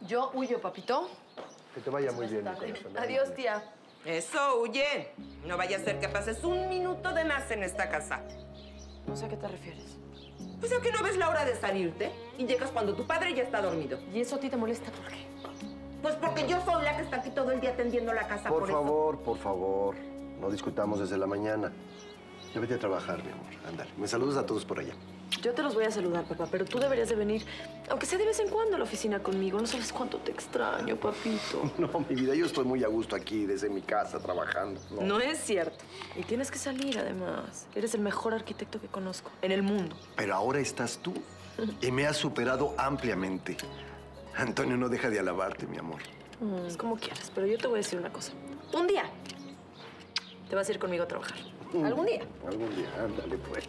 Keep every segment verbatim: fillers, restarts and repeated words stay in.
Yo huyo, papito. Que te vaya muy bien, mi corazón. Adiós, tía. Eso, huye. No vaya a ser que pases un minuto de más en esta casa. No sé a qué te refieres. Pues es que no ves la hora de salirte y llegas cuando tu padre ya está dormido. ¿Y eso a ti te molesta por qué? Pues porque yo soy la que está aquí todo el día atendiendo la casa. Por por favor, por favor. No discutamos desde la mañana. Ya vete a trabajar, mi amor. Ándale. Me saludas a todos por allá. Yo te los voy a saludar, papá, pero tú deberías de venir, aunque sea de vez en cuando, a la oficina conmigo. No sabes cuánto te extraño, papito. No, mi vida, yo estoy muy a gusto aquí, desde mi casa, trabajando. No, No es cierto. Y tienes que salir, además. Eres el mejor arquitecto que conozco en el mundo. Pero ahora estás tú y me has superado ampliamente. Antonio no deja de alabarte, mi amor. Mm, es como quieras, pero yo te voy a decir una cosa. Un día te vas a ir conmigo a trabajar. ¿Algún día? Algún día, ándale, pues.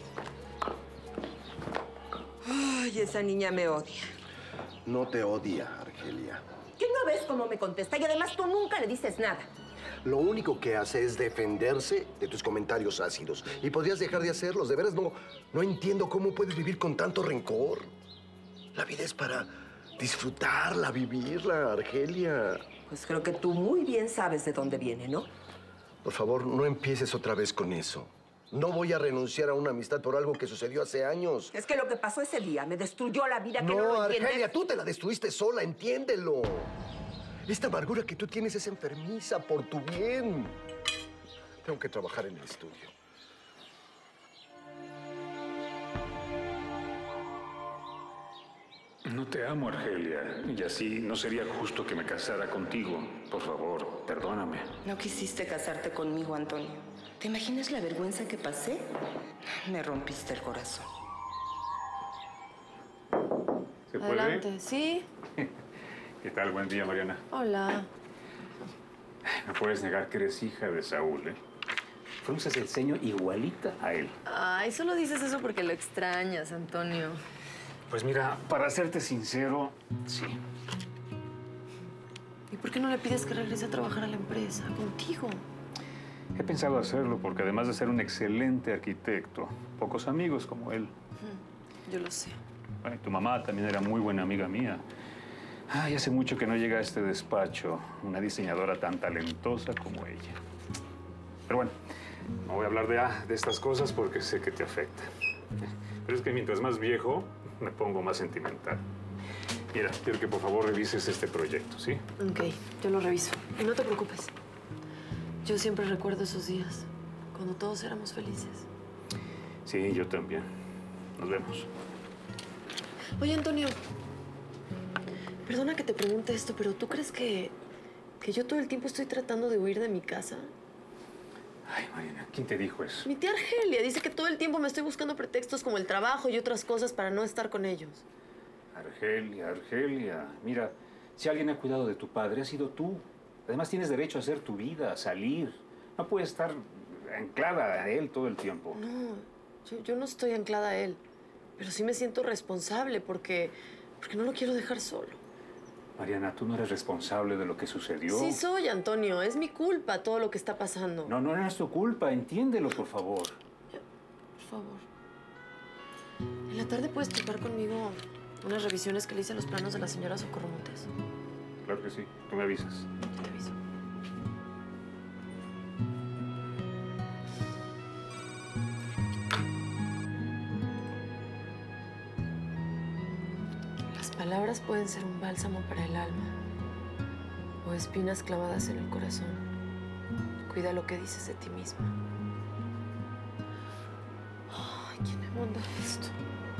Ay, esa niña me odia. No te odia, Argelia. ¿Qué no ves cómo me contesta? Y además tú nunca le dices nada. Lo único que hace es defenderse de tus comentarios ácidos. Y podrías dejar de hacerlos. De veras, no, no entiendo cómo puedes vivir con tanto rencor. La vida es para disfrutarla, vivirla, Argelia. Pues creo que tú muy bien sabes de dónde viene, ¿no? Por favor, no empieces otra vez con eso. No voy a renunciar a una amistad por algo que sucedió hace años. Es que lo que pasó ese día me destruyó la vida. ¿Que no No, lo entiendes? Argelia, tú te la destruiste sola, entiéndelo. Esta amargura que tú tienes es enfermiza por tu bien. Tengo que trabajar en el estudio. No te amo, Argelia, y así no sería justo que me casara contigo. Por favor, perdóname. No quisiste casarte conmigo, Antonio. ¿Te imaginas la vergüenza que pasé? Me rompiste el corazón. ¿Se puede? Adelante, ¿sí? ¿Qué tal? Buen día, Mariana. Hola. No puedes negar que eres hija de Saúl, ¿eh? Frunces el ceño igualita a él. Ay, solo dices eso porque lo extrañas, Antonio. Pues mira, para serte sincero, sí. ¿Y por qué no le pides que regrese a trabajar a la empresa contigo? He pensado hacerlo porque además de ser un excelente arquitecto, pocos amigos como él. Yo lo sé. Bueno, y tu mamá también era muy buena amiga mía. Ay, hace mucho que no llega a este despacho una diseñadora tan talentosa como ella. Pero bueno, no voy a hablar de, ah, de estas cosas porque sé que te afectan. Pero es que mientras más viejo, me pongo más sentimental. Mira, quiero que por favor revises este proyecto, ¿sí? Ok, yo lo reviso. Y no te preocupes. Yo siempre recuerdo esos días, cuando todos éramos felices. Sí, yo también. Nos vemos. Oye, Antonio, perdona que te pregunte esto, pero ¿tú crees que, que yo todo el tiempo estoy tratando de huir de mi casa? Ay, Mariana, ¿quién te dijo eso? Mi tía Argelia dice que todo el tiempo me estoy buscando pretextos como el trabajo y otras cosas para no estar con ellos. Argelia, Argelia. Mira, si alguien ha cuidado de tu padre, ha sido tú. Además, tienes derecho a hacer tu vida, a salir. No puedes estar anclada a él todo el tiempo. No, yo, yo no estoy anclada a él. Pero sí me siento responsable porque, porque no lo quiero dejar solo. Mariana, tú no eres responsable de lo que sucedió. Sí soy, Antonio. Es mi culpa todo lo que está pasando. No, no es tu culpa. Entiéndelo, por favor. Ya, por favor. En la tarde puedes tocar conmigo unas revisiones que le hice a los planos de la señora Socorro Montes. Claro que sí. Tú me avisas. Te aviso. Las palabras pueden ser un bálsamo para el alma o espinas clavadas en el corazón. Cuida lo que dices de ti misma. Ay, ¿quién me manda esto?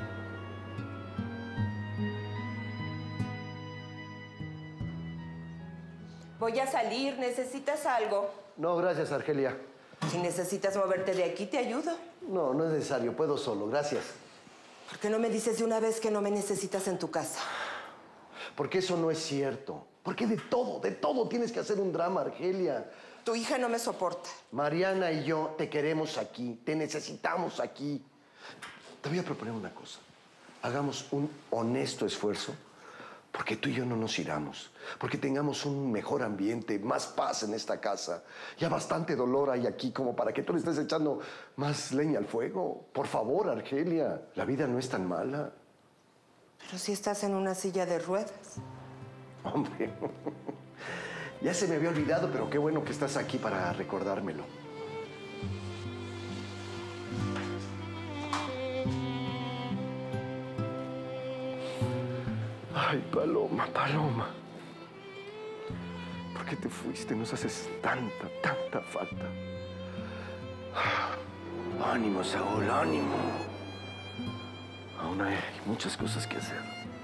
Voy a salir. ¿Necesitas algo? No, gracias, Argelia. Si necesitas moverte de aquí, te ayudo. No, no es necesario. Puedo solo. Gracias. ¿Por qué no me dices de una vez que no me necesitas en tu casa? Porque eso no es cierto. Porque de todo, de todo tienes que hacer un drama, Argelia. Tu hija no me soporta. Mariana y yo te queremos aquí. Te necesitamos aquí. Te voy a proponer una cosa. Hagamos un honesto esfuerzo porque tú y yo no nos iramos. Porque tengamos un mejor ambiente, más paz en esta casa. Ya bastante dolor hay aquí como para que tú le estés echando más leña al fuego. Por favor, Argelia, la vida no es tan mala. Pero si estás en una silla de ruedas. Hombre, ya se me había olvidado, pero qué bueno que estás aquí para recordármelo. Ay, Paloma, Paloma. ¿Por qué te fuiste? Nos haces tanta, tanta falta. Ánimo, Saúl, ánimo. Aún hay muchas cosas que hacer.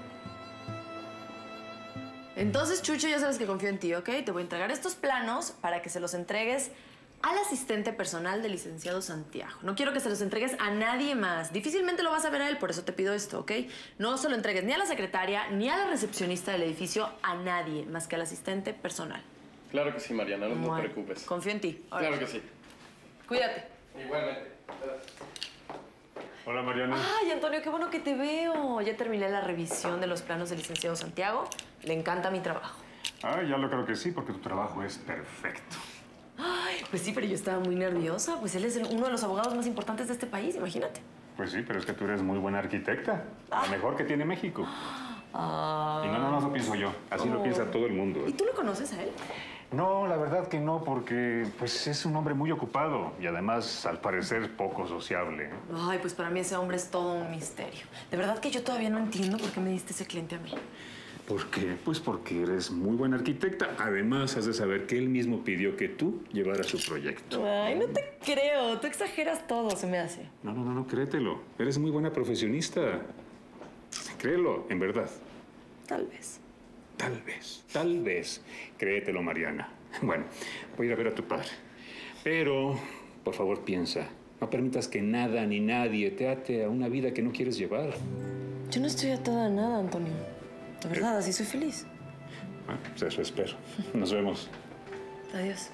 Entonces, Chucho, ya sabes que confío en ti, ¿ok? Te voy a entregar estos planos para que se los entregues al asistente personal del licenciado Santiago. No quiero que se los entregues a nadie más. Difícilmente lo vas a ver a él, por eso te pido esto, ¿ok? No se lo entregues ni a la secretaria, ni a la recepcionista del edificio, a nadie, más que al asistente personal. Claro que sí, Mariana, no Bueno, te preocupes. Confío en ti. Ahora, Claro que sí. Cuídate. Igualmente. Hola, Mariana. Ay, Antonio, qué bueno que te veo. Ya terminé la revisión de los planos del licenciado Santiago. Le encanta mi trabajo. Ah, ya lo creo que sí, porque tu trabajo es perfecto. Ay, pues sí, pero yo estaba muy nerviosa. Pues él es el- uno de los abogados más importantes de este país, imagínate. Pues sí, pero es que tú eres muy buena arquitecta. La mejor que tiene México. Ah. Y no, no, no lo pienso yo. Así lo Oh. piensa todo el mundo. ¿Y tú lo conoces a él? No, la verdad que no, porque pues es un hombre muy ocupado y además, al parecer, poco sociable. Ay, pues para mí ese hombre es todo un misterio. De verdad que yo todavía no entiendo por qué me diste ese cliente a mí. ¿Por qué? Pues porque eres muy buena arquitecta. Además, has de saber que él mismo pidió que tú llevaras su proyecto. Ay, no te creo. Tú exageras todo, se me hace. No, no, no, no, créetelo. Eres muy buena profesionista. Créelo, en verdad. Tal vez. Tal vez, tal vez. Créetelo, Mariana. Bueno, voy a ir a ver a tu padre. Pero, por favor, piensa. No permitas que nada ni nadie te ate a una vida que no quieres llevar. Yo no estoy atada a nada, Antonio. De verdad, así soy feliz. Bueno, pues eso espero. Nos vemos. Adiós.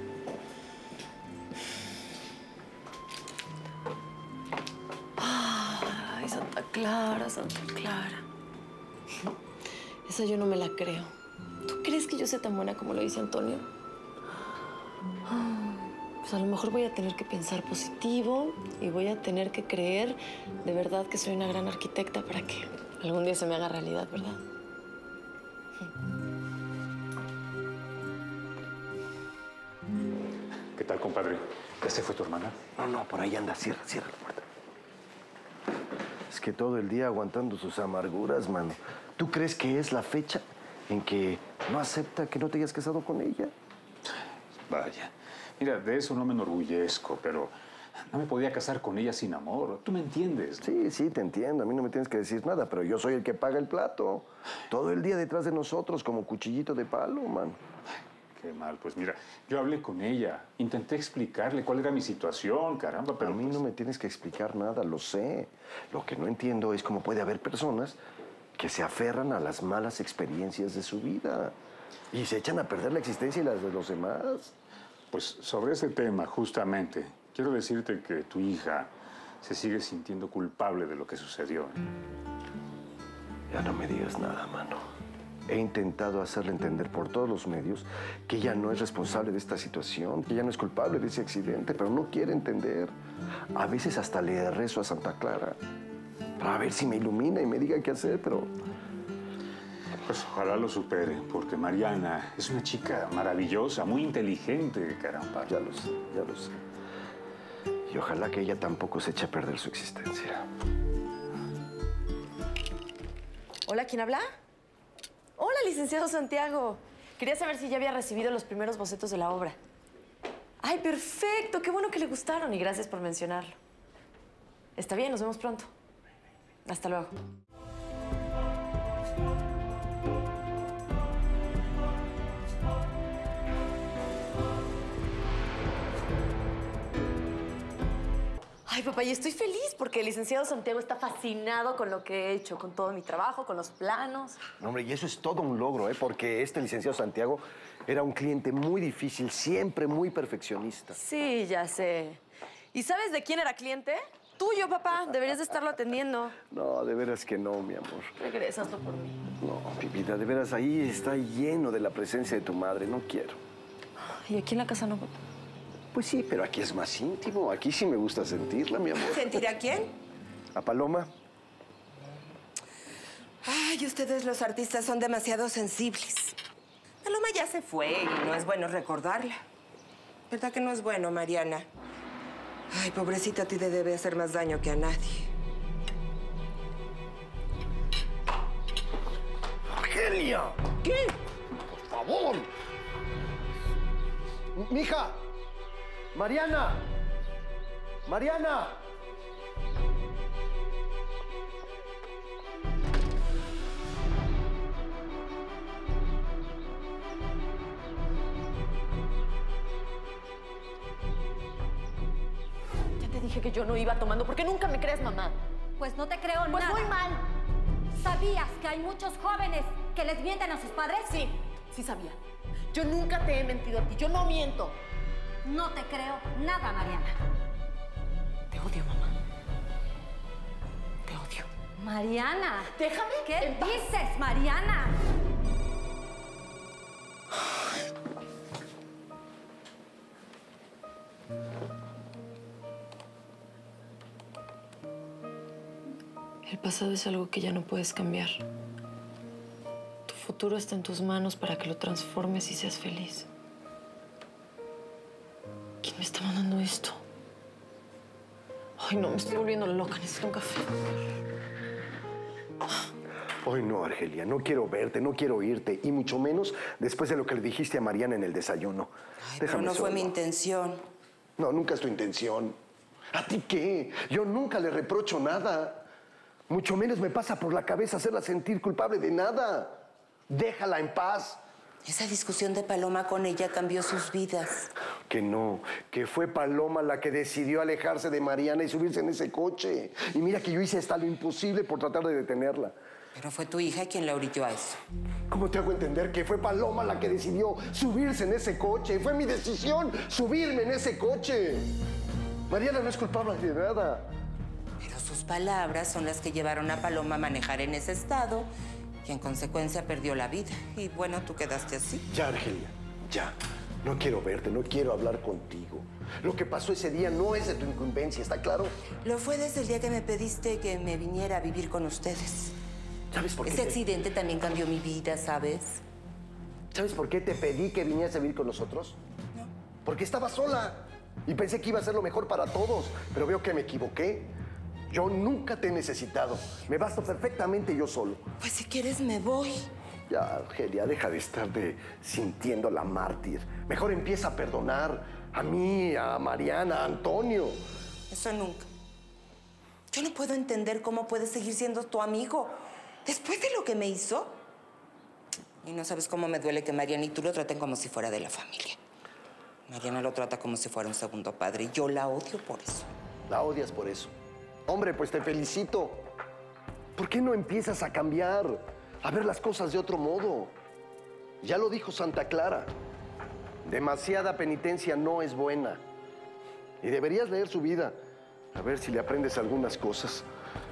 Ay, Santa Clara, Santa Clara. Esa yo no me la creo. ¿Tú crees que yo sea tan buena como lo dice Antonio? Pues a lo mejor voy a tener que pensar positivo y voy a tener que creer de verdad que soy una gran arquitecta para que algún día se me haga realidad, ¿verdad? ¿Qué tal, compadre? ¿Ya se fue tu hermana? No, no, por ahí anda. Cierra, cierra la puerta. Es que todo el día aguantando sus amarguras, mano. ¿Tú crees que es la fecha en que no acepta que no te hayas casado con ella? Vaya. Mira, de eso no me enorgullezco, pero no me podía casar con ella sin amor. ¿Tú me entiendes? Sí, sí, te entiendo. A mí no me tienes que decir nada, pero yo soy el que paga el plato. Todo el día detrás de nosotros como cuchillito de palo, mano. Qué mal. Pues mira, yo hablé con ella. Intenté explicarle cuál era mi situación, caramba, pero a mí pues... no me tienes que explicar nada, lo sé. Lo que no entiendo es cómo puede haber personas que se aferran a las malas experiencias de su vida y se echan a perder la existencia y las de los demás. Pues sobre ese tema, justamente, quiero decirte que tu hija se sigue sintiendo culpable de lo que sucedió. Ya no me digas nada, mano. He intentado hacerle entender por todos los medios que ella no es responsable de esta situación, que ella no es culpable de ese accidente, pero no quiere entender. A veces hasta le rezo a Santa Clara para ver si me ilumina y me diga qué hacer, pero... Pues ojalá lo supere, porque Mariana es una chica maravillosa, muy inteligente, caramba. Ya lo sé, ya lo sé. Y ojalá que ella tampoco se eche a perder su existencia. Hola, ¿quién habla? Hola, licenciado Santiago. Quería saber si ya había recibido los primeros bocetos de la obra. Ay, perfecto. Qué bueno que le gustaron y gracias por mencionarlo. Está bien, nos vemos pronto. Hasta luego. Ay, papá, y estoy feliz porque el licenciado Santiago está fascinado con lo que he hecho, con todo mi trabajo, con los planos. No, hombre, y eso es todo un logro, ¿eh? Porque este licenciado Santiago era un cliente muy difícil, siempre muy perfeccionista. Sí, ya sé. ¿Y sabes de quién era cliente? Tuyo, papá. Deberías de estarlo atendiendo. No, de veras que no, mi amor. Regrésalo por mí. No, mi vida, de veras, ahí está lleno de la presencia de tu madre. No quiero. ¿Y aquí en la casa no, papá? Pues sí, pero aquí es más íntimo. Aquí sí me gusta sentirla, mi amor. ¿Sentir a quién? ¿A Paloma? Ay, Ay, ustedes los artistas son demasiado sensibles. Paloma ya se fue y no es bueno recordarla. ¿Verdad que no es bueno, Mariana? Ay, pobrecita, a ti te debe hacer más daño que a nadie. ¡Argelia! ¿Qué? ¡Por favor! ¡Mija! ¡Mariana! ¡Mariana! Ya te dije que yo no iba tomando. ¿Por qué nunca me crees, mamá? Pues no te creo Pues nada. muy mal. ¿Sabías que hay muchos jóvenes que les mienten a sus padres? Sí, sí sabía. Yo nunca te he mentido a ti. Yo no miento. No te creo nada, Mariana. Te odio, mamá. Te odio. Mariana. Déjame. ¿Qué en paz. dices, Mariana? El pasado es algo que ya no puedes cambiar. Tu futuro está en tus manos para que lo transformes y seas feliz. ¿Quién me está mandando esto? Ay, no, me estoy volviendo loca. Necesito un café. Hoy no, Argelia. No quiero verte, no quiero oírte. Y mucho menos después de lo que le dijiste a Mariana en el desayuno. Ay, pero no fue solo. mi intención. No, nunca es tu intención. ¿A ti qué? Yo nunca le reprocho nada. Mucho menos me pasa por la cabeza hacerla sentir culpable de nada. Déjala en paz. Esa discusión de Paloma con ella cambió sus vidas. Que no, que fue Paloma la que decidió alejarse de Mariana y subirse en ese coche. Y mira que yo hice hasta lo imposible por tratar de detenerla. Pero fue tu hija quien la orilló a eso. ¿Cómo te hago entender que fue Paloma la que decidió subirse en ese coche? Fue mi decisión subirme en ese coche. Mariana no es culpable de nada. Pero sus palabras son las que llevaron a Paloma a manejar en ese estado y en consecuencia perdió la vida. Y bueno, tú quedaste así. Ya, Argelia, ya. No quiero verte, no quiero hablar contigo. Lo que pasó ese día no es de tu incumbencia, ¿está claro? Lo fue desde el día que me pediste que me viniera a vivir con ustedes. ¿Sabes por qué? Ese te- accidente también cambió mi vida, ¿sabes? ¿Sabes por qué te pedí que vinieras a vivir con nosotros? No. Porque estaba sola y pensé que iba a ser lo mejor para todos, pero veo que me equivoqué. Yo nunca te he necesitado. Me basto perfectamente yo solo. Pues si quieres me voy. Ya, Argelia, deja de estar de sintiendo la mártir. Mejor empieza a perdonar a mí, a Mariana, a Antonio. Eso nunca. Yo no puedo entender cómo puedes seguir siendo tu amigo después de lo que me hizo. Y no sabes cómo me duele que Mariana y tú lo traten como si fuera de la familia. Mariana lo trata como si fuera un segundo padre y yo la odio por eso. La odias por eso. Hombre, pues te felicito. ¿Por qué no empiezas a cambiar? A ver las cosas de otro modo. Ya lo dijo Santa Clara. Demasiada penitencia no es buena. Y deberías leer su vida. A ver si le aprendes algunas cosas.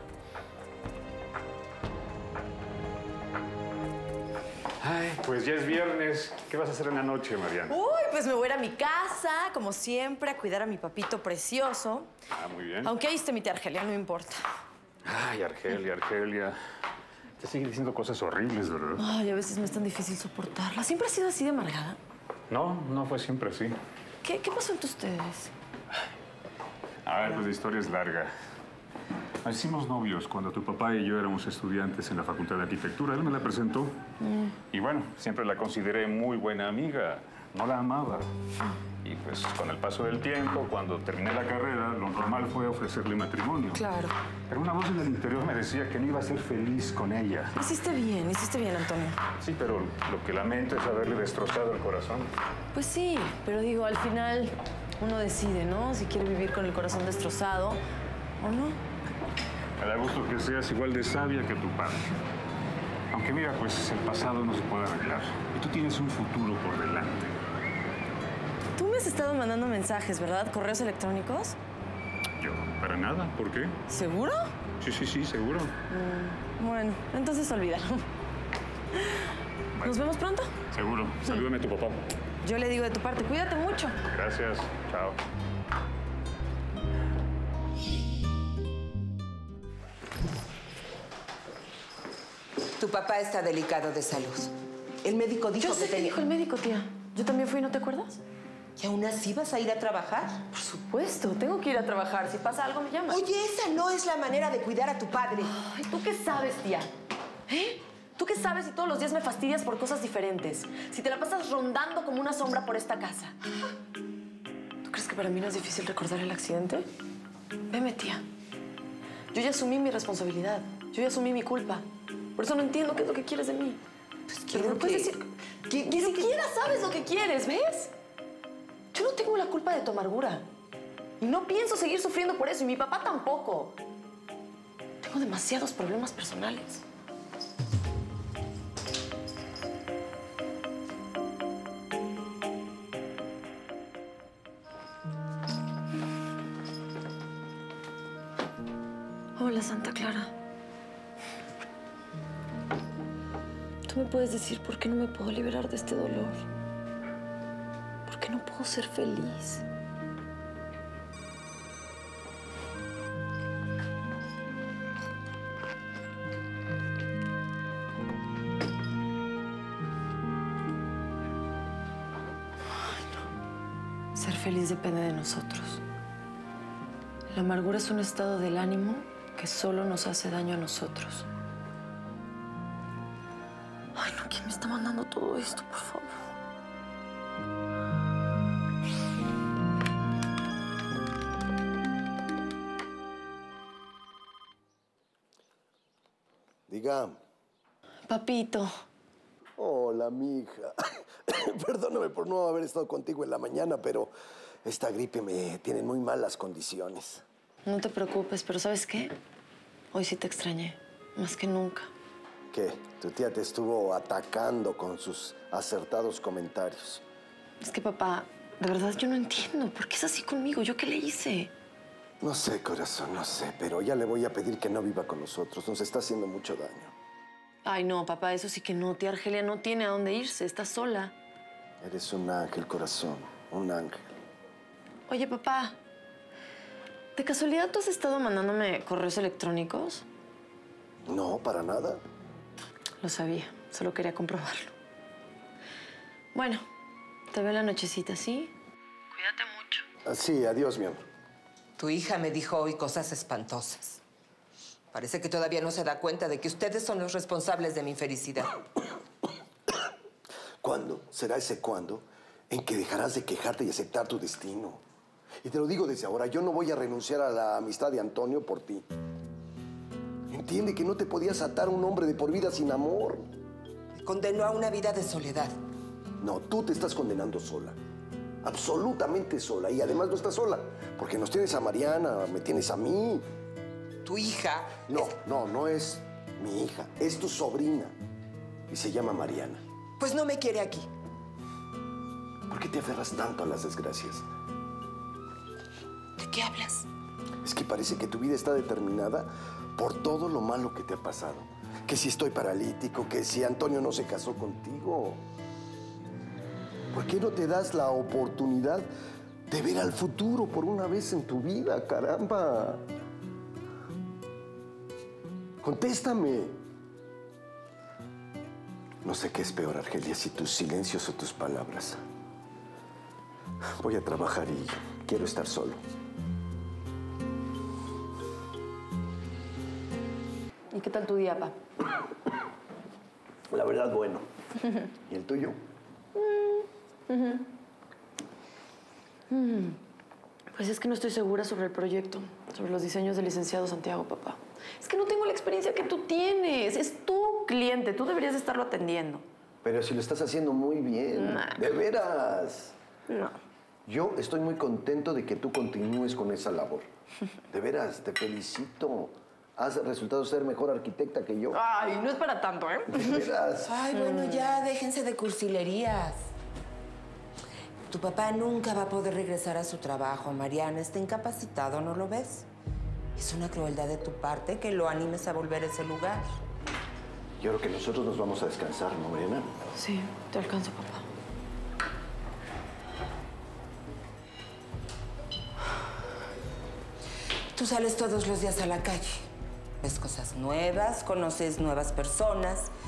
Ay, pues ya es viernes. ¿Qué vas a hacer en la noche, Mariana? Uy, pues me voy a ir a mi casa, como siempre, a cuidar a mi papito precioso. Ah, muy bien. Aunque ahí esté mi tía Argelia, no importa. Ay, Argelia, Argelia. Te sigue diciendo cosas horribles, ¿verdad? Ay, a veces me es tan difícil soportarla. ¿Siempre ha sido así de amargada? No, no fue siempre así. ¿Qué, qué pasó entre ustedes? A ver, pues la historia es larga. Nos hicimos novios cuando tu papá y yo éramos estudiantes en la Facultad de Arquitectura. Él me la presentó. Y bueno, siempre la consideré muy buena amiga. No la amaba. Y pues con el paso del tiempo, cuando terminé la carrera, lo normal fue ofrecerle matrimonio. Claro. Pero una voz en el interior me decía que no iba a ser feliz con ella. Hiciste bien, hiciste bien, Antonio. Sí, pero lo que lamento es haberle destrozado el corazón. Pues sí, pero digo, al final uno decide, ¿no? Si quiere vivir con el corazón destrozado o no. Me da gusto que seas igual de sabia que tu padre. Aunque mira, pues el pasado no se puede arreglar. Y tú tienes un futuro por delante. Tú me has estado mandando mensajes, ¿verdad? ¿Correos electrónicos? Yo, para nada. ¿Por qué? ¿Seguro? Sí, sí, sí, seguro. Mm, bueno, entonces olvídalo. ¿Nos vemos pronto? Seguro. Salúdame a tu papá. Yo le digo de tu parte, cuídate mucho. Gracias. Chao. Tu papá está delicado de salud. El médico dijo Yo que sé que tenía... dijo el médico, tía. Yo también fui, ¿no te acuerdas? ¿Y aún así vas a ir a trabajar? Por supuesto, tengo que ir a trabajar. Si pasa algo, me llamas. Oye, esa no es la manera de cuidar a tu padre. Ay, ¿tú qué sabes, tía? ¿Eh? ¿Tú qué sabes si todos los días me fastidias por cosas diferentes? Si te la pasas rondando como una sombra por esta casa. ¿Tú crees que para mí no es difícil recordar el accidente? Veme, tía. Yo ya asumí mi responsabilidad. Yo ya asumí mi culpa. Por eso no entiendo qué es lo que quieres de mí. Pues Pero quiero me puedes que... decir... que ni siquiera sabes lo que quieres, ¿ves? Yo no tengo la culpa de tu amargura. Y no pienso seguir sufriendo por eso. Y mi papá tampoco. Tengo demasiados problemas personales. Hola, Santa Clara. ¿Tú me puedes decir por qué no me puedo liberar de este dolor? ¿Por qué no puedo ser feliz? Ay, no. Ser feliz depende de nosotros. La amargura es un estado del ánimo que solo nos hace daño a nosotros. Ay, no, ¿quién me está mandando todo esto, por favor? Diga. Papito. Hola, mija. Perdóname por no haber estado contigo en la mañana, pero esta gripe me tiene en muy malas condiciones. No te preocupes, pero ¿sabes qué? Hoy sí te extrañé, más que nunca. ¿Qué? Tu tía te estuvo atacando con sus acertados comentarios. Es que, papá, de verdad yo no entiendo. ¿Por qué es así conmigo? ¿Yo qué le hice? No sé, corazón, no sé, pero ya le voy a pedir que no viva con nosotros. Nos está haciendo mucho daño. Ay, no, papá, eso sí que no. Tía Argelia no tiene a dónde irse, está sola. Eres un ángel, corazón, un ángel. Oye, papá, ¿de casualidad tú has estado mandándome correos electrónicos? No, para nada. Lo sabía, solo quería comprobarlo. Bueno, te veo en la nochecita, ¿sí? Cuídate mucho. Ah, sí, adiós, mi amor. Tu hija me dijo hoy cosas espantosas. Parece que todavía no se da cuenta de que ustedes son los responsables de mi infelicidad. ¿Cuándo será ese cuándo en que dejarás de quejarte y aceptar tu destino? Y te lo digo desde ahora, yo no voy a renunciar a la amistad de Antonio por ti. Entiende que no te podías atar a un hombre de por vida sin amor. Me condenó a una vida de soledad. No, tú te estás condenando sola. Absolutamente sola. Y además no estás sola, porque nos tienes a Mariana, me tienes a mí. Tu hija... No, es... no, no es mi hija, es tu sobrina. Y se llama Mariana. Pues no me quiere aquí. ¿Por qué te aferras tanto a las desgracias? ¿De qué hablas? Es que parece que tu vida está determinada por todo lo malo que te ha pasado. Que si estoy paralítico, que si Antonio no se casó contigo. ¿Por qué no te das la oportunidad de ver al futuro por una vez en tu vida, caramba? Contéstame. No sé qué es peor, Argelia, si tus silencios o tus palabras. Voy a trabajar y quiero estar solo. ¿Y qué tal tu día, pa? La verdad, bueno. ¿Y el tuyo? Pues es que no estoy segura sobre el proyecto, sobre los diseños del licenciado Santiago, papá. Es que no tengo la experiencia que tú tienes. Es tu cliente, tú deberías estarlo atendiendo. Pero si lo estás haciendo muy bien. Nah. De veras. No. Yo estoy muy contento de que tú continúes con esa labor. De veras, te felicito. Has resultado ser mejor arquitecta que yo. Ay, no es para tanto, ¿eh? De veras. Ay, bueno, ya, déjense de cursilerías. Tu papá nunca va a poder regresar a su trabajo, Mariana. Está incapacitado, ¿no lo ves? Es una crueldad de tu parte que lo animes a volver a ese lugar. Yo creo que nosotros nos vamos a descansar, ¿no, Mariana? Sí, te alcanzo, papá. Tú sales todos los días a la calle. Ves cosas nuevas, conoces nuevas personas.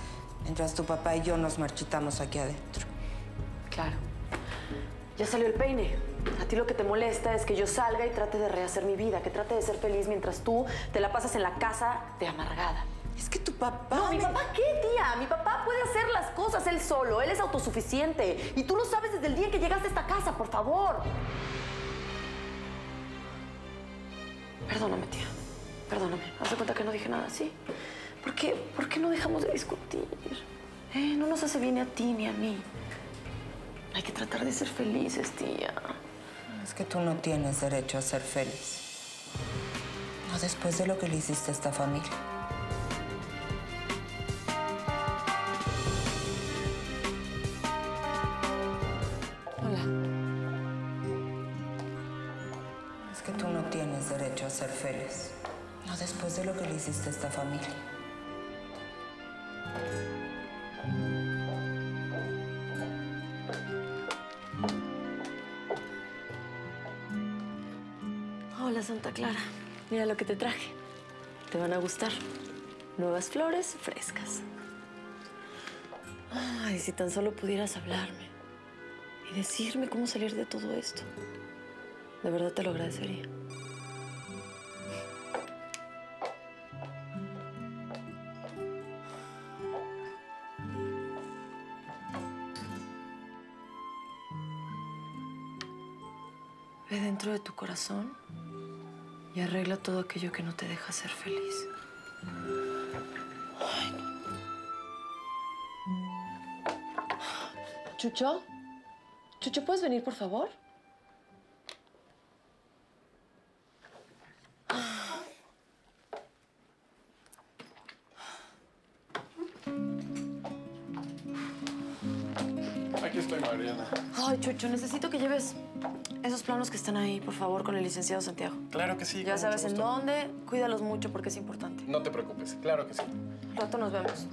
Mientras tu papá y yo nos marchitamos aquí adentro. Claro. Ya salió el peine. A ti lo que te molesta es que yo salga y trate de rehacer mi vida, que trate de ser feliz mientras tú te la pasas en la casa de amargada. Es que tu papá... No, ¿mi me- papá qué, tía? Mi papá puede hacer las cosas él solo. Él es autosuficiente. Y tú lo sabes desde el día que llegaste a esta casa, por favor. Perdóname, tía. Perdóname. Haz de cuenta que no dije nada, ¿sí? ¿Por qué, ¿Por qué no dejamos de discutir? ¿Eh? No nos hace bien ni a ti ni a mí. Hay que tratar de ser felices, tía. Es que tú no tienes derecho a ser feliz. No después de lo que le hiciste a esta familia. Hola. Es que tú no tienes derecho a ser feliz. No después de lo que le hiciste a esta familia. Hola, Santa Clara. Mira lo que te traje. Te van a gustar. Nuevas flores frescas. Ay, si tan solo pudieras hablarme y decirme cómo salir de todo esto. De verdad te lo agradecería. Ve dentro de tu corazón y arregla todo aquello que no te deja ser feliz. Ay, no. Chucho, Chucho, ¿puedes venir, por favor? Aquí estoy, Mariana. Ay, Chucho, necesito que lleves esos planos que están ahí, por favor, con el licenciado Santiago. Claro que sí. Ya con sabes mucho en gusto. dónde, cuídalos mucho porque es importante. No te preocupes, claro que sí. Al rato nos vemos.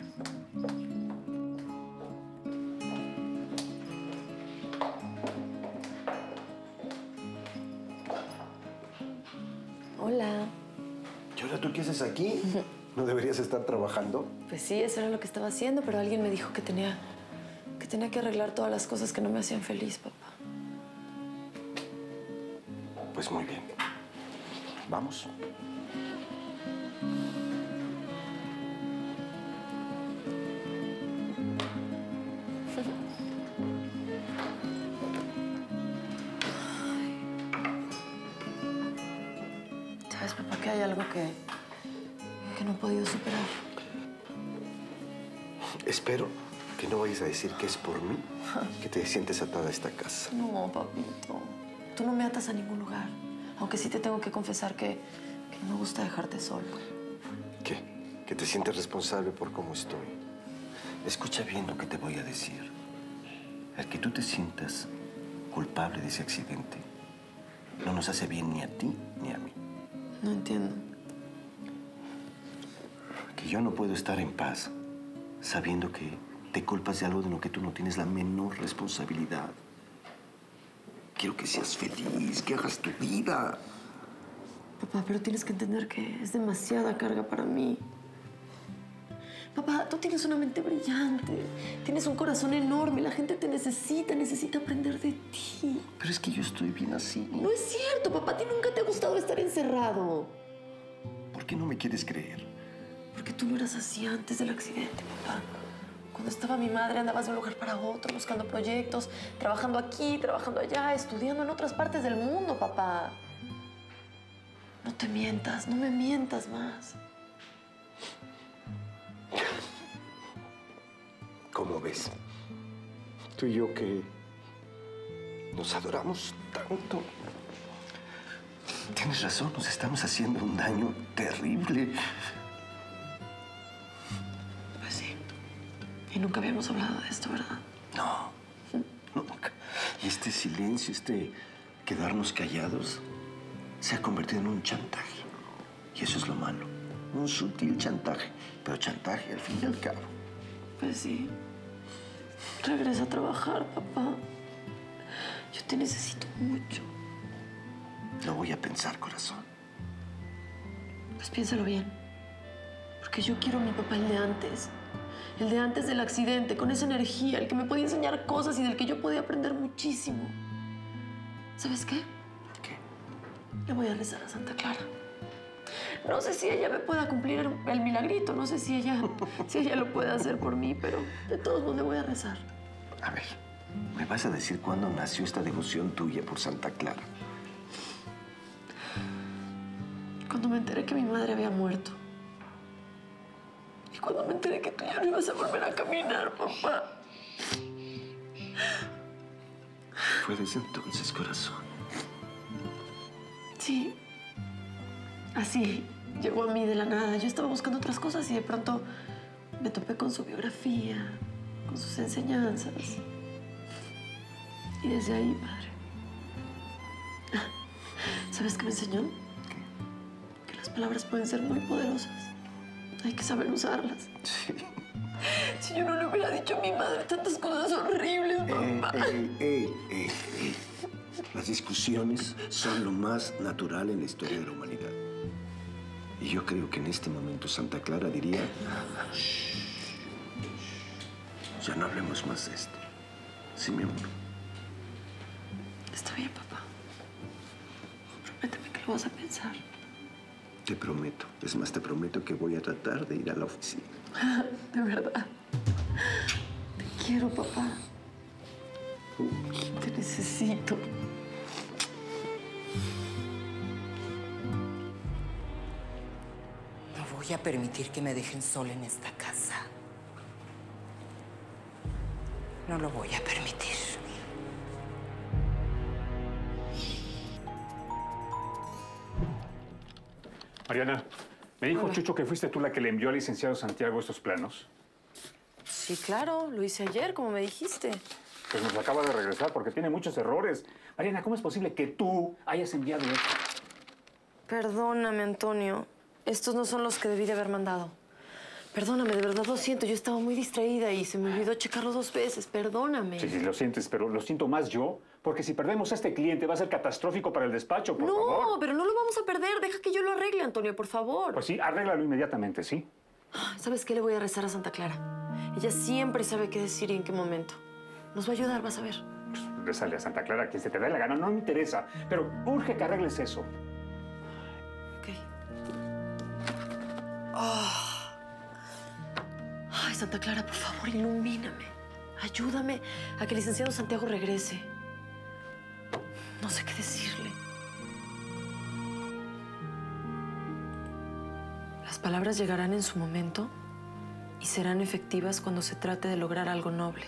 Hola. ¿Y ahora tú qué haces aquí? ¿No deberías estar trabajando? Pues sí, eso era lo que estaba haciendo, pero alguien me dijo que tenía que tenía que arreglar todas las cosas que no me hacían feliz, papá. Pues muy bien. Vamos. ¿Sabes, papá, que hay algo que, que no he podido superar? Espero que no vayas a decir que es por mí que te sientes atada a esta casa. No, papito. Tú no me atas a ningún lugar. Aunque sí te tengo que confesar que, que no me gusta dejarte solo. ¿Qué? Que te sientes responsable por cómo estoy. Escucha bien lo que te voy a decir. El que tú te sientas culpable de ese accidente no nos hace bien ni a ti ni a mí. No entiendo. Que yo no puedo estar en paz sabiendo que te culpas de algo de lo que tú no tienes la menor responsabilidad. Quiero que seas feliz, que hagas tu vida. Papá, pero tienes que entender que es demasiada carga para mí. Papá, tú tienes una mente brillante, tienes un corazón enorme, la gente te necesita, necesita aprender de ti. Pero es que yo estoy bien así. No es cierto, papá, a ti nunca te ha gustado estar encerrado. ¿Por qué no me quieres creer? Porque tú no eras así antes del accidente, papá. Cuando estaba mi madre andabas de un lugar para otro, buscando proyectos, trabajando aquí, trabajando allá, estudiando en otras partes del mundo, papá. No te mientas, no me mientas más. ¿Cómo ves? Tú y yo que nos adoramos tanto. Tienes razón, nos estamos haciendo un daño terrible. Pues sí. Y nunca habíamos hablado de esto, ¿verdad? No, nunca. Y este silencio, este quedarnos callados, se ha convertido en un chantaje. Y eso es lo malo. Un sutil chantaje, pero chantaje al fin y al cabo. Pues sí. Regresa a trabajar, papá. Yo te necesito mucho. Lo voy a pensar, corazón. Pues piénsalo bien. Porque yo quiero a mi papá el de antes. El de antes del accidente, con esa energía, el que me podía enseñar cosas y del que yo podía aprender muchísimo. ¿Sabes qué? ¿Qué? Le voy a rezar a Santa Clara. No sé si ella me pueda cumplir el, el milagrito, no sé si ella, si ella lo puede hacer por mí, pero de todos modos le voy a rezar. A ver, ¿me vas a decir cuándo nació esta devoción tuya por Santa Clara? Cuando me enteré que mi madre había muerto. Y cuando me enteré que tú ya no ibas a volver a caminar, papá. Fue desde entonces, corazón. Sí. Así llegó a mí de la nada. Yo estaba buscando otras cosas y de pronto me topé con su biografía, con sus enseñanzas. Y desde ahí, padre. ¿Sabes qué me enseñó? Que las palabras pueden ser muy poderosas. Hay que saber usarlas. Sí. Si yo no le hubiera dicho a mi madre tantas cosas horribles, papá. Ey, ey, ey, ey. Las discusiones son lo más natural en la historia de la humanidad. Y yo creo que en este momento Santa Clara diría... Ya no hablemos más de esto. Sí, mi amor. Está bien, papá. Prométeme que lo vas a pensar. Te prometo. Es más, te prometo que voy a tratar de ir a la oficina. De verdad. Te quiero, papá. Te necesito. No voy a permitir que me dejen sola en esta casa. No lo voy a permitir. Mariana, me dijo Chucho que fuiste tú la que le envió al licenciado Santiago estos planos. Sí, claro. Lo hice ayer, como me dijiste. Pues nos acaba de regresar porque tiene muchos errores. Mariana, ¿cómo es posible que tú hayas enviado esto? Perdóname, Antonio. Estos no son los que debí de haber mandado. Perdóname, de verdad lo siento. Yo estaba muy distraída y se me olvidó checarlo dos veces. Perdóname. Sí, sí, lo sientes, pero lo siento más yo, porque si perdemos a este cliente va a ser catastrófico para el despacho, por no, favor. No, pero no lo vamos a perder. Deja que yo lo arregle, Antonio, por favor. Pues sí, arréglalo inmediatamente, ¿sí? ¿Sabes qué? Le voy a rezar a Santa Clara. Ella siempre sabe qué decir y en qué momento. Nos va a ayudar, vas a ver. Pues, rezale a Santa Clara, quien se te dé la gana, no me interesa. Pero urge que arregles eso. Ok. Oh. Ay, Santa Clara, por favor, ilumíname. Ayúdame a que el licenciado Santiago regrese. No sé qué decirle. Las palabras llegarán en su momento y serán efectivas cuando se trate de lograr algo noble.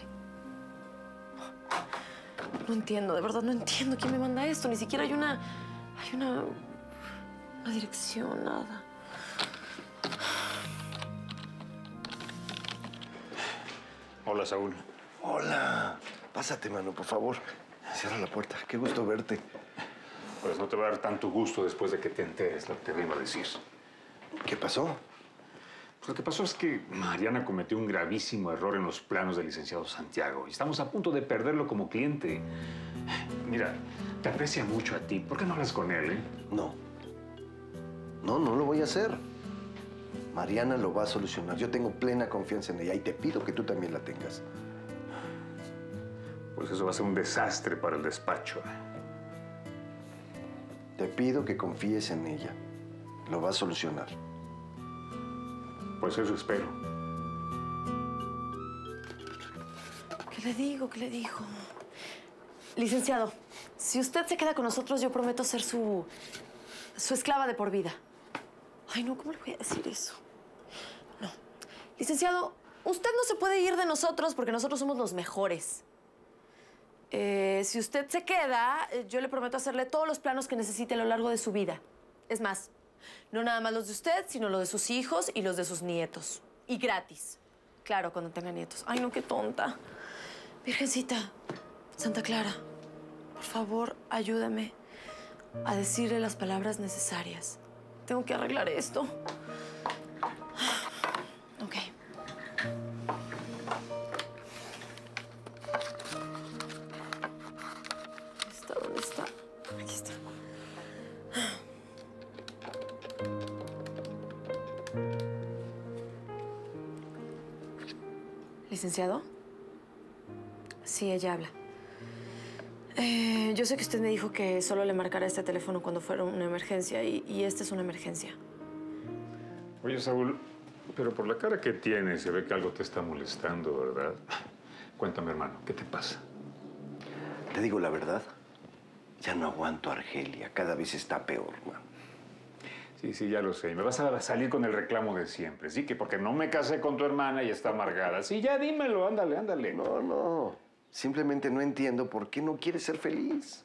No entiendo, de verdad no entiendo quién me manda esto. Ni siquiera hay una... hay una... una dirección, nada. Hola, Saúl. Hola. Pásate, mano, por favor. Cierra la puerta. Qué gusto verte. Pues no te va a dar tanto gusto después de que te enteres lo que te vengo a decir. ¿Qué pasó? Pues lo que pasó es que Mariana cometió un gravísimo error en los planos del licenciado Santiago. Y estamos a punto de perderlo como cliente. Mira, te aprecia mucho a ti. ¿Por qué no hablas con él, eh? No. No, no lo voy a hacer. Mariana lo va a solucionar. Yo tengo plena confianza en ella y te pido que tú también la tengas. Pues eso va a ser un desastre para el despacho. Te pido que confíes en ella. Lo va a solucionar. Pues eso espero. ¿Qué le digo? ¿Qué le digo? Licenciado, si usted se queda con nosotros, yo prometo ser su... su esclava de por vida. Ay, no, ¿cómo le voy a decir eso? No. Licenciado, usted no se puede ir de nosotros porque nosotros somos los mejores. Eh, si usted se queda, yo le prometo hacerle todos los planos que necesite a lo largo de su vida. Es más, no nada más los de usted, sino los de sus hijos y los de sus nietos. Y gratis. Claro, cuando tenga nietos. Ay, no, qué tonta. Virgencita, Santa Clara, por favor, ayúdame a decirle las palabras necesarias. Tengo que arreglar esto. Ok. ¿Dónde está? Aquí está. licenciado? Sí, ella habla. Eh, yo sé que usted me dijo que solo le marcara este teléfono cuando fuera una emergencia y, y esta es una emergencia. Oye, Saúl, pero por la cara que tienes se ve que algo te está molestando, ¿verdad? Cuéntame, hermano, ¿qué te pasa? Te digo la verdad, ya no aguanto a Argelia. Cada vez está peor, man. Sí, sí, ya lo sé. Me vas a salir con el reclamo de siempre, ¿sí? Que porque no me casé con tu hermana y está amargada. Sí, ya dímelo, ándale, ándale. No, no. Simplemente no entiendo por qué no quieres ser feliz.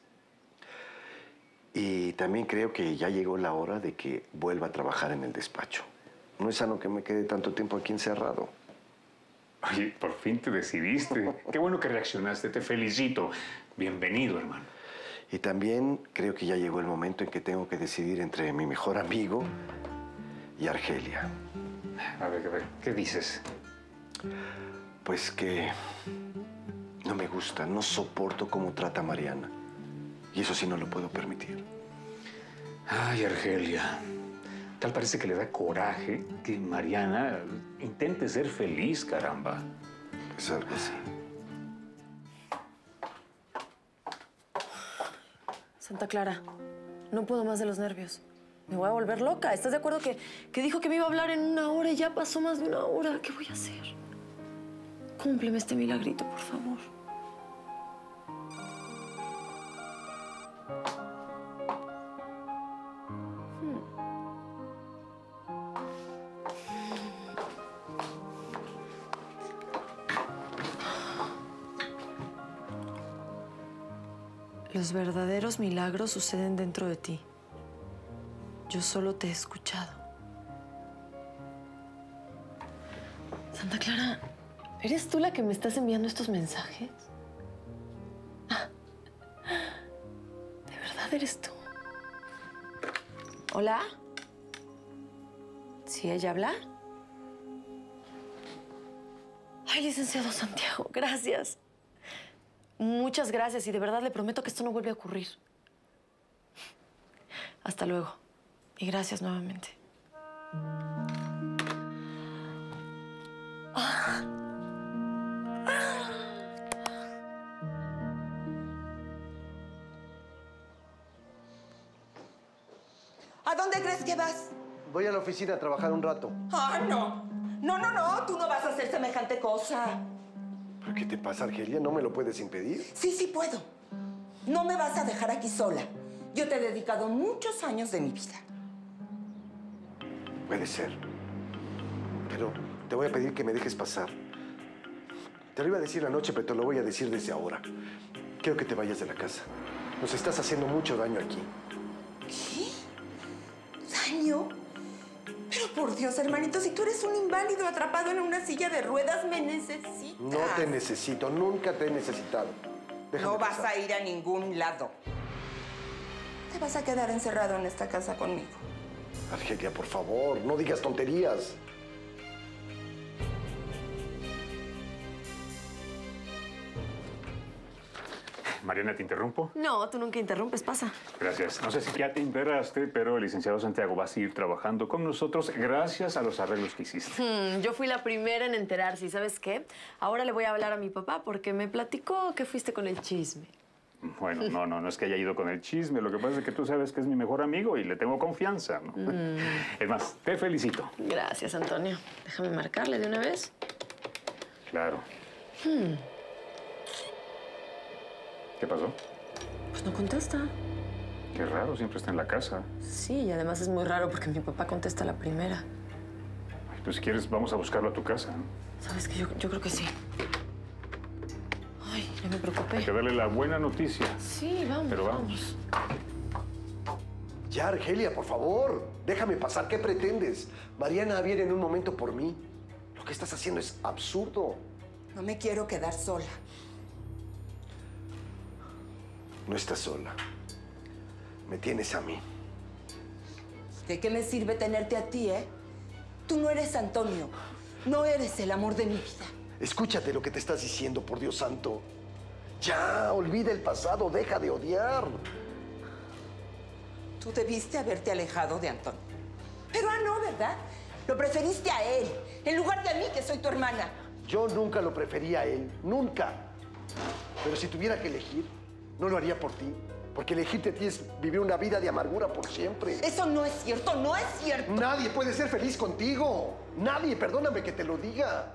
Y también creo que ya llegó la hora de que vuelva a trabajar en el despacho. No es sano que me quede tanto tiempo aquí encerrado. Oye, por fin te decidiste. Qué bueno que reaccionaste, te felicito. Bienvenido, hermano. Y también creo que ya llegó el momento en que tengo que decidir entre mi mejor amigo y Argelia. A ver, a ver, ¿qué dices? Pues que no me gusta, no soporto cómo trata a Mariana. Y eso sí no lo puedo permitir. Ay, Argelia. Tal parece que le da coraje que Mariana intente ser feliz, caramba. Es algo así. Santa Clara, no puedo más de los nervios. Me voy a volver loca. ¿Estás de acuerdo que, que dijo que me iba a hablar en una hora y ya pasó más de una hora? ¿Qué voy a hacer? Cúmpleme este milagrito, por favor. Los verdaderos milagros suceden dentro de ti. Yo solo te he escuchado. Santa Clara, ¿eres tú la que me estás enviando estos mensajes? Ah, ¿de verdad eres tú? ¿Hola? ¿Sí ella habla? Ay, licenciado Santiago, gracias. Muchas gracias y de verdad le prometo que esto no vuelve a ocurrir. Hasta luego. Y gracias nuevamente. ¿A dónde crees que vas? Voy a la oficina a trabajar un rato. ¡Ah, no! No, no, no, tú no vas a hacer semejante cosa. ¿Pero qué te pasa, Argelia? ¿No me lo puedes impedir? Sí, sí puedo. No me vas a dejar aquí sola. Yo te he dedicado muchos años de mi vida. Puede ser. Pero te voy a pedir que me dejes pasar. Te lo iba a decir anoche, pero te lo voy a decir desde ahora. Quiero que te vayas de la casa. Nos estás haciendo mucho daño aquí. ¿Qué? ¿Daño? Pero por Dios, hermanito, si tú eres un inválido atrapado en una silla de ruedas, me necesitas. No te necesito, nunca te he necesitado. Déjame No vas pasar. a ir a ningún lado. Te vas a quedar encerrado en esta casa conmigo. Argelia, por favor, no digas tonterías. Mariana, ¿te interrumpo? No, tú nunca interrumpes, pasa. Gracias. No sé si ya te enteraste, pero el licenciado Santiago va a seguir trabajando con nosotros gracias a los arreglos que hiciste. Hmm, yo fui la primera en enterarse, ¿y sabes qué? Ahora le voy a hablar a mi papá porque me platicó que fuiste con el chisme. Bueno, no, no, no es que haya ido con el chisme. Lo que pasa es que tú sabes que es mi mejor amigo y le tengo confianza, ¿no? Mm. Es más, te felicito. Gracias, Antonio. Déjame marcarle de una vez. Claro. Hmm. ¿Qué pasó? Pues no contesta. Qué raro, siempre está en la casa. Sí, y además es muy raro porque mi papá contesta la primera. Ay, pues si quieres, vamos a buscarlo a tu casa, ¿no? ¿Sabes qué? Yo, yo creo que sí. Ay, ya me preocupé. Hay que darle la buena noticia. Sí, vamos, Pero vamos. vamos. Ya, Argelia, por favor. Déjame pasar. ¿Qué pretendes? Mariana viene en un momento por mí. Lo que estás haciendo es absurdo. No me quiero quedar sola. No estás sola. Me tienes a mí. ¿De qué me sirve tenerte a ti, eh? Tú no eres Antonio. No eres el amor de mi vida. Escúchate lo que te estás diciendo, por Dios santo. Ya, olvida el pasado, deja de odiar. Tú debiste haberte alejado de Antonio. Pero ah, no, ¿verdad? Lo preferiste a él, en lugar de a mí, que soy tu hermana. Yo nunca lo prefería a él, nunca. Pero si tuviera que elegir, no lo haría por ti. Porque elegirte a ti es vivir una vida de amargura por siempre. Eso no es cierto, no es cierto. Nadie puede ser feliz contigo. Nadie, perdóname que te lo diga.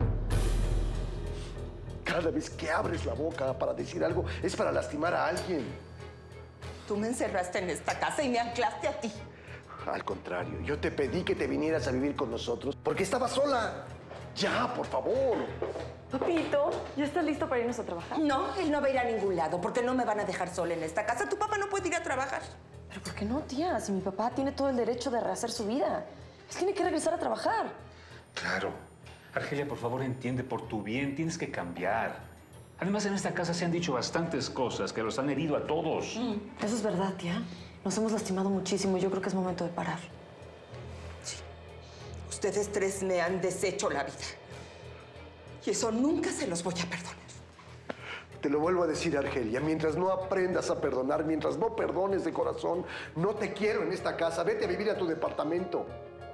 Cada vez que abres la boca para decir algo, es para lastimar a alguien. Tú me encerraste en esta casa y me anclaste a ti. Al contrario, yo te pedí que te vinieras a vivir con nosotros porque estaba sola. Ya, por favor. Papito, ¿ya estás listo para irnos a trabajar? No, él no va a ir a ningún lado porque no me van a dejar sola en esta casa. Tu papá no puede ir a trabajar. ¿Pero por qué no, tía? Si mi papá tiene todo el derecho de rehacer su vida. Él tiene que regresar a trabajar. Claro. Argelia, por favor, entiende, por tu bien tienes que cambiar. Además, en esta casa se han dicho bastantes cosas que los han herido a todos. Mm. Eso es verdad, tía. Nos hemos lastimado muchísimo y yo creo que es momento de parar. Sí. Ustedes tres me han deshecho la vida. Y eso nunca se los voy a perdonar. Te lo vuelvo a decir, Argelia. Mientras no aprendas a perdonar, mientras no perdones de corazón, no te quiero en esta casa. Vete a vivir a tu departamento.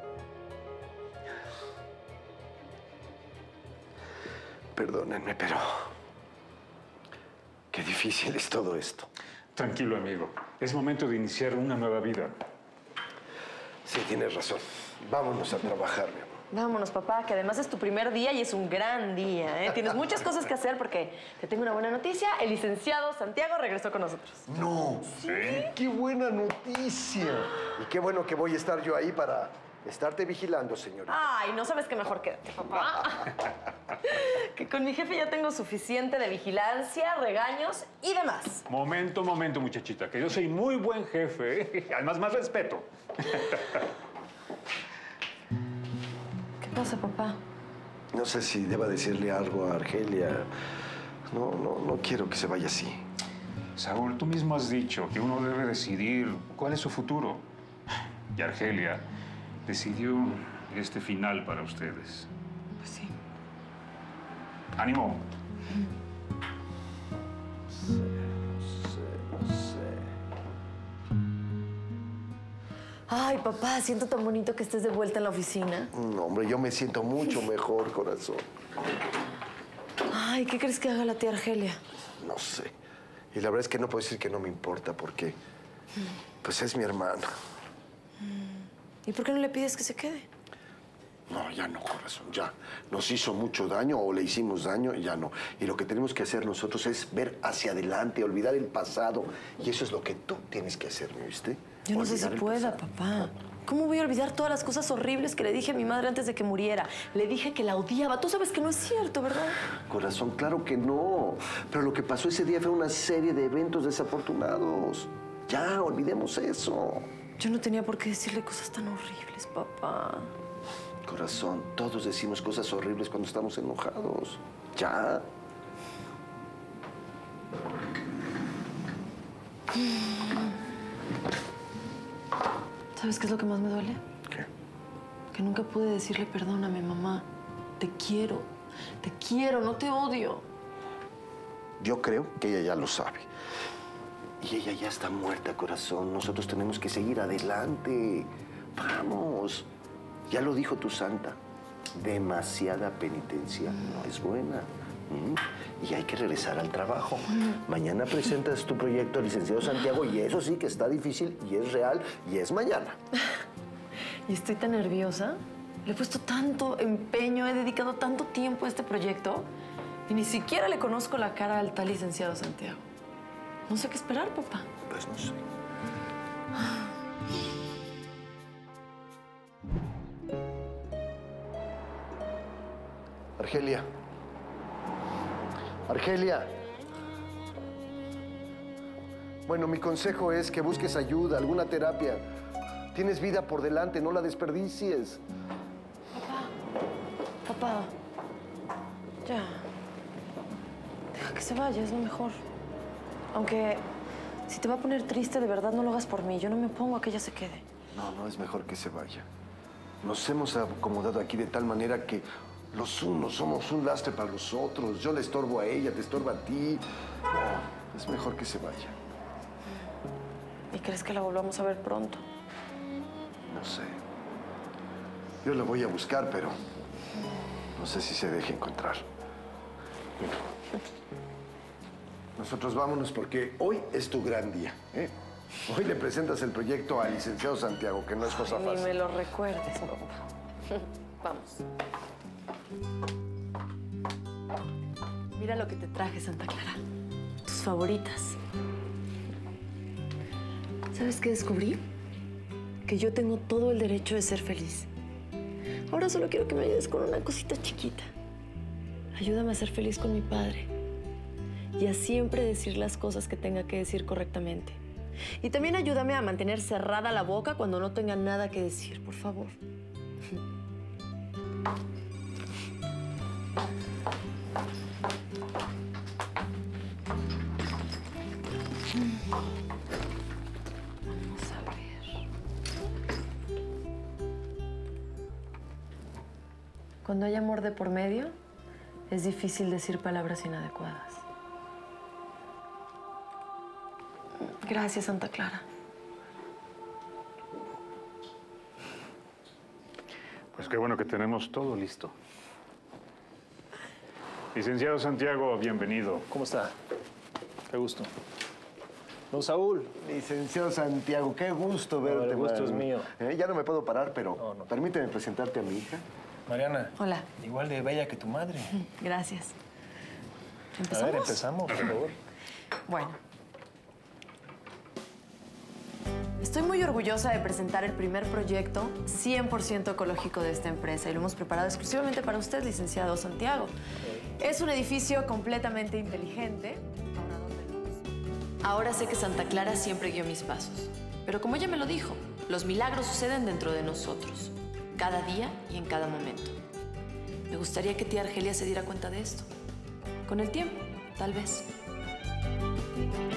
Perdónenme, pero... qué difícil es todo esto. Tranquilo, amigo. Es momento de iniciar una nueva vida. Sí, tienes razón. Vámonos a trabajar, mi amor. Vámonos, papá, que además es tu primer día y es un gran día, ¿eh? Tienes muchas cosas que hacer porque te tengo una buena noticia. El licenciado Santiago regresó con nosotros. No. ¿Sí? ¡Qué buena noticia! Y qué bueno que voy a estar yo ahí para estarte vigilando, señorita. Ay, no sabes qué mejor quédate, papá. Que con mi jefe ya tengo suficiente de vigilancia, regaños y demás. Momento, momento, muchachita, que yo soy muy buen jefe, ¿eh? Además, más respeto. ¿Qué pasa, papá? No sé si deba decirle algo a Argelia. No, no, no quiero que se vaya así. Saúl, tú mismo has dicho que uno debe decidir cuál es su futuro. Y Argelia decidió este final para ustedes. Pues sí. ¡Ánimo! No sé, no sé. Ay, papá, siento tan bonito que estés de vuelta en la oficina. No, hombre, yo me siento mucho mejor, corazón. Ay, ¿qué crees que haga la tía Argelia? No sé. Y la verdad es que no puedo decir que no me importa porque... pues es mi hermana. ¿Y por qué no le pides que se quede? No, ya no, corazón, ya. Nos hizo mucho daño o le hicimos daño, ya no. Y lo que tenemos que hacer nosotros es ver hacia adelante, olvidar el pasado. Y eso es lo que tú tienes que hacer, ¿me viste? Yo no sé si Olvidar el pueda, pasado. papá. ¿Cómo voy a olvidar todas las cosas horribles que le dije a mi madre antes de que muriera? Le dije que la odiaba. Tú sabes que no es cierto, ¿verdad? Corazón, claro que no. Pero lo que pasó ese día fue una serie de eventos desafortunados. Ya, olvidemos eso. Yo no tenía por qué decirle cosas tan horribles, papá. Corazón, todos decimos cosas horribles cuando estamos enojados. Ya. ¿Sabes qué es lo que más me duele? ¿Qué? Que nunca pude decirle perdóname, mamá. Te quiero. Te quiero, no te odio. Yo creo que ella ya lo sabe. Y ella ya está muerta, corazón. Nosotros tenemos que seguir adelante. Vamos. Ya lo dijo tu santa. Demasiada penitencia no es buena. ¿Mm? Y hay que regresar al trabajo. Mañana presentas tu proyecto al licenciado Santiago y eso sí que está difícil y es real y es mañana. Y estoy tan nerviosa. Le he puesto tanto empeño, he dedicado tanto tiempo a este proyecto y ni siquiera le conozco la cara al tal licenciado Santiago. No sé qué esperar, papá. Pues no sé. Argelia. Argelia. Bueno, mi consejo es que busques ayuda, alguna terapia. Tienes vida por delante, no la desperdicies. Papá. Ya. Deja que se vaya, es lo mejor. Aunque si te va a poner triste, de verdad no lo hagas por mí. Yo no me opongo a que ella se quede. No, no es mejor que se vaya. Nos hemos acomodado aquí de tal manera que los unos somos un lastre para los otros. Yo le estorbo a ella, te estorbo a ti. No, es mejor que se vaya. ¿Y crees que la volvamos a ver pronto? No sé. Yo la voy a buscar, pero no sé si se deje encontrar. Nosotros vámonos porque hoy es tu gran día, ¿eh? Hoy le presentas el proyecto al licenciado Santiago, que no es cosa Ni fácil. me lo recuerdes, papá. Vamos. Mira lo que te traje, Santa Clara. Tus favoritas. ¿Sabes qué descubrí? Que yo tengo todo el derecho de ser feliz. Ahora solo quiero que me ayudes con una cosita chiquita. Ayúdame a ser feliz con mi padre. Y a siempre decir las cosas que tenga que decir correctamente. Y también ayúdame a mantener cerrada la boca cuando no tenga nada que decir, por favor. Vamos a ver. Cuando hay amor de por medio, es difícil decir palabras inadecuadas. Gracias, Santa Clara. Pues qué bueno que tenemos todo listo. Licenciado Santiago, bienvenido. ¿Cómo está? Qué gusto. Don Saúl. Licenciado Santiago, qué gusto verte, el gusto mano. es mío. Eh, ya no me puedo parar, pero No, no. permíteme presentarte a mi hija. Mariana. Hola. Igual de bella que tu madre. Gracias. A ¿Empezamos? ver, empezamos, por favor. Bueno. Estoy muy orgullosa de presentar el primer proyecto cien por ciento ecológico de esta empresa y lo hemos preparado exclusivamente para usted, licenciado Santiago. Es un edificio completamente inteligente, ahorrador de luz. Ahora sé que Santa Clara siempre guió mis pasos, pero como ella me lo dijo, los milagros suceden dentro de nosotros, cada día y en cada momento. Me gustaría que tía Argelia se diera cuenta de esto. Con el tiempo, tal vez.